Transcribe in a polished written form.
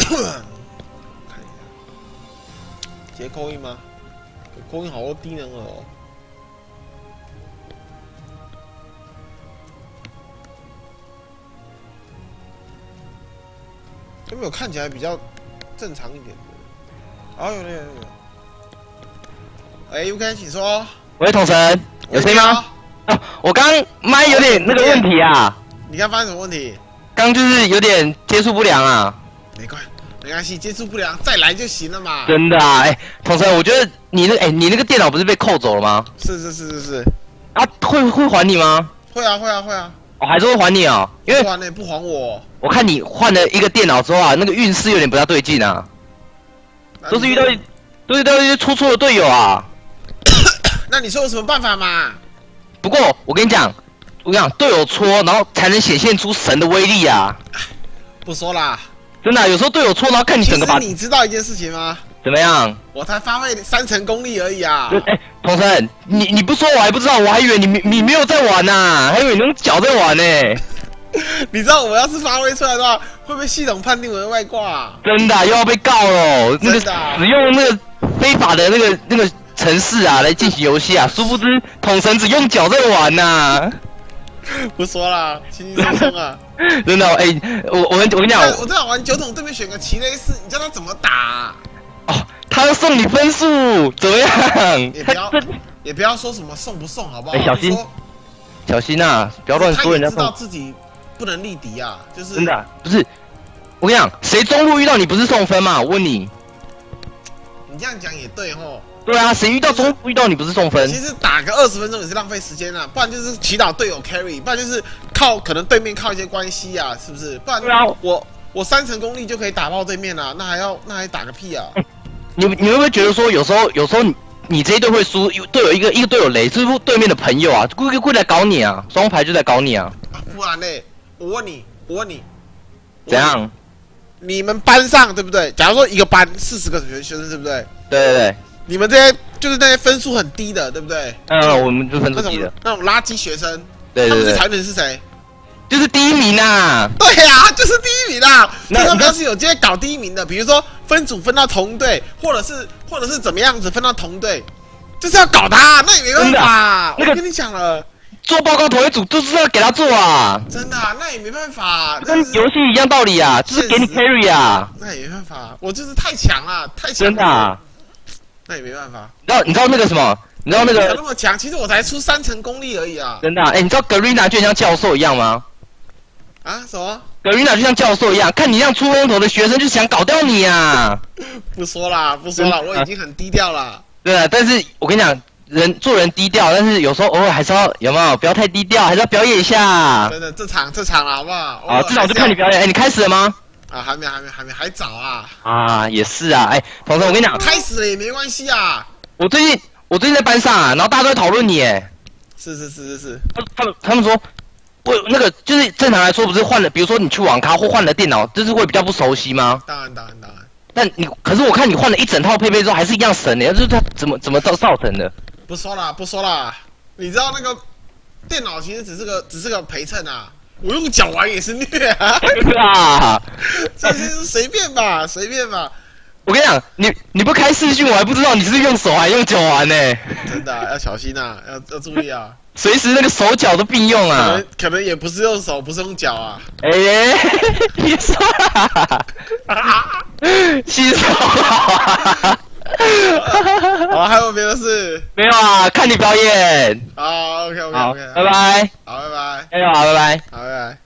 看一下，接扣印吗？扣印好多低能儿哦。有没有看起来比较正常一点的？哦，有。哎，UK， 请说。 喂，统神，有声音吗？啊，我刚麦有点那个问题啊。 你刚发生什么问题？ 刚就是有点接触不良啊。 没关系，接触不良再来就行了嘛。 真的啊，哎，统神，我觉得你那个电脑不是被扣走了吗？ 是。 啊，会还你吗？ 会啊。 我还是会还你哦，因为不还我。 我看你换了一个电脑之后啊，那个运势有点不大对劲啊，都是遇到一些出错的队友啊。 那你说有什么办法嘛？ 不过我跟你讲，队友戳，然后才能显现出神的威力啊。 不说啦， 真的啊，有时候队友戳，然后看你整个把。 你知道一件事情吗？ 怎么样？ 我才发挥3成功力而已啊！ 哎，同生，你不说我还不知道，我还以为你没有在玩呐，还以为你用脚在玩呢。 你知道我要是发挥出来的话，会被系统判定为外挂？ 真的，又要被告了。那个使用那个非法的那个程式啊来进行游戏啊，殊不知统神只用脚在玩呐。 不说了，轻轻松松啊！ 真的，哎，我跟你讲， 我正好玩9桶对面选个奇雷斯，你叫他怎么打？ 哦，他要送你分数，怎么样？ 也不要说什么送不送，好不好？ 哎，小心啊，不要乱说人家。 他也知道自己不能力敌啊，就是真的不是。我跟你讲，谁中路遇到你不是送分吗？我问你。 你这样讲也对吼。 对啊，谁中路遇到你不是送分？ 其实打个20分钟也是浪费时间啊，不然就是祈祷队友 carry， 不然就是可能对面靠一些关系啊，是不是？不然我3成功力就可以打爆对面啊，那还打个屁啊！ 你会不会觉得说有时候你这一队会输，队友一个队友雷，是不是对面的朋友啊，故意来搞你啊？双排就在搞你啊！ 不然嘞，我问你， 怎样？ 你们班上对不对？假如说一个班40个学生，对不对？ 对。 你们这些就是那些分数很低的，对不对？ 我们就分数低的那种垃圾学生， 对， 他们最讨厌的是谁？ 就是第一名啊！ 对呀，就是第一名啦。那他们要是有机会搞第一名的，比如说分组分到同队，或者是怎么样子分到同队，就是要搞他，那也没办法。我跟你讲了， 做报告同一组就是要给他做啊！ 真的啊，那也没办法， 跟游戏一样道理啊，就是给你 carry 啊。 那也没办法，我就是太强了，太强了。 真的啊。 那也没办法。 你知道那个什么？你知道那个？ 那么强，其实我才出3成功力而已啊。 真的啊，哎，你知道 Garena 就像教授一样吗？ 啊？什么 ？Garena 就像教授一样，看你这样出风头的学生就想搞掉你啊！ 不说啦，我已经很低调了。 对啊，但是我跟你讲，做人低调，但是有时候偶尔还是要有没有？不要太低调，还是要表演一下。 真的，这场了，好不好？ 啊，至少就看你表演。哎，你开始了吗？ 啊，还没，还早啊！ 啊，也是啊，哎，同学，我跟你讲， 开始了也没关系啊。 我最近在班上啊，然后大家都在讨论你，哎， 是。 他们说，我那个就是正常来说，不是换了，比如说你去网咖或换了电脑，就是会比较不熟悉吗？ 当然。 但可是我看你换了一整套配备之后，还是一样神的，就是它怎么造成的？ 不说啦，你知道那个电脑其实只是个陪衬啊。我用脚玩也是虐啊！这是随便吧。 我跟你讲，你不开视讯，我还不知道你是用手还用脚玩呢。 真的要小心啊，要注意啊， 随时那个手脚都并用啊。 可能也不是用手，不是用脚啊。 哎，别说啦，洗手啊！ 好，还有别的事？ 没有啊，看你表演。 好 ，OK， 好，拜拜。 好，拜拜。 哎，好，拜拜。 好，拜拜。